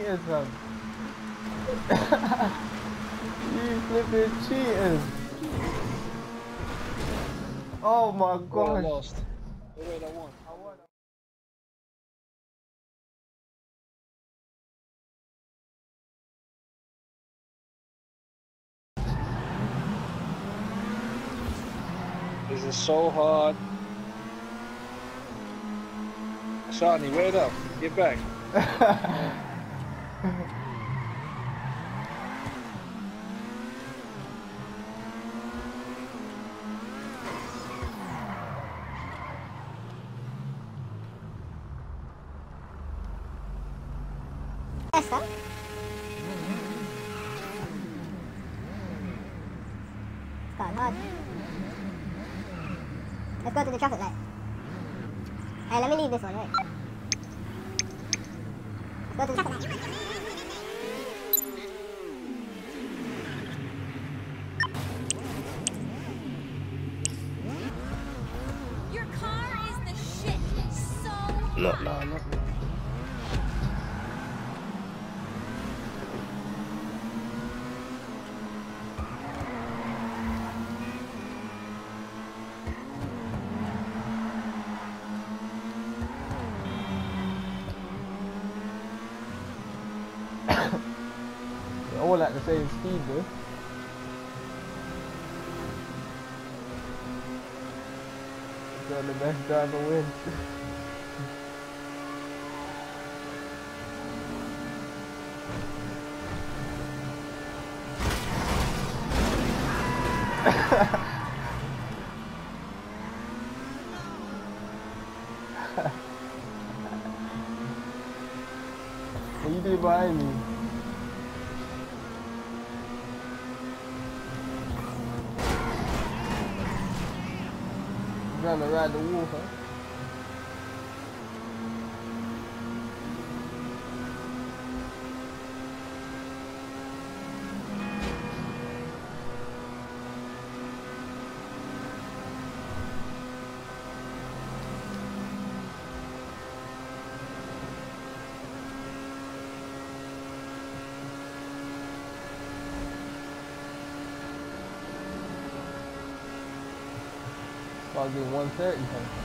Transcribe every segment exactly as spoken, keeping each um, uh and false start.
cheaters, man. You flipping cheaters. Oh my gosh. Oh, I lost. Oh wait, I won. I won. This is so hard. Shani, wait up. Get back. Essa? Got hard. Let's go to the traffic light. Hey, let me leave this one, right? Let's go to the traffic light. Your car is the shit. So No, no, not me. They're all at the same speed though. So the best driver wins. What you do behind me? Trying to ride the wolf, huh? I'll do one thirty something.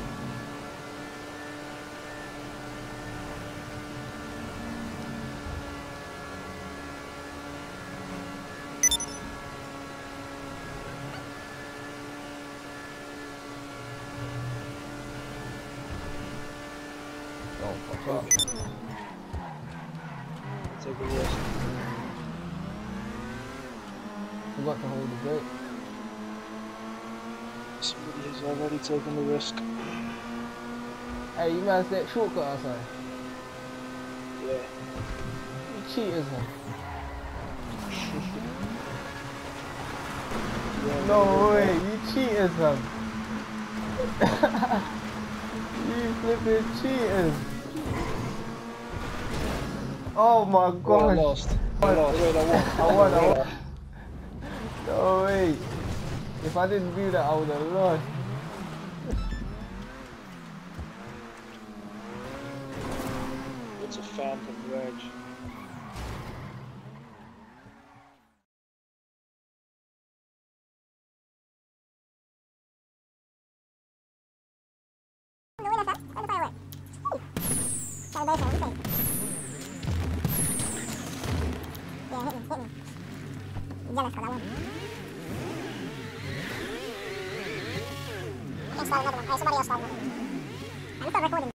Oh, fuck up. Take a risk. Forgot to hold the brake. Somebody has already taken the risk. Hey, you man's that shortcut outside. Yeah. You cheaters, man. Yeah, No way, you cheaters, man. You flipping cheaters. Oh my Oh, gosh. I lost. I lost. Wait, I won. I won, I won. No way. If I didn't do that, I would have lost. It's a phantom wedge. No, wait, that's not. Where the fire went? Celebration, what do you think? Yeah, hit me, hit me. I'm jealous because I won. I can start another one. Hey, somebody else start another one. I'm still recording.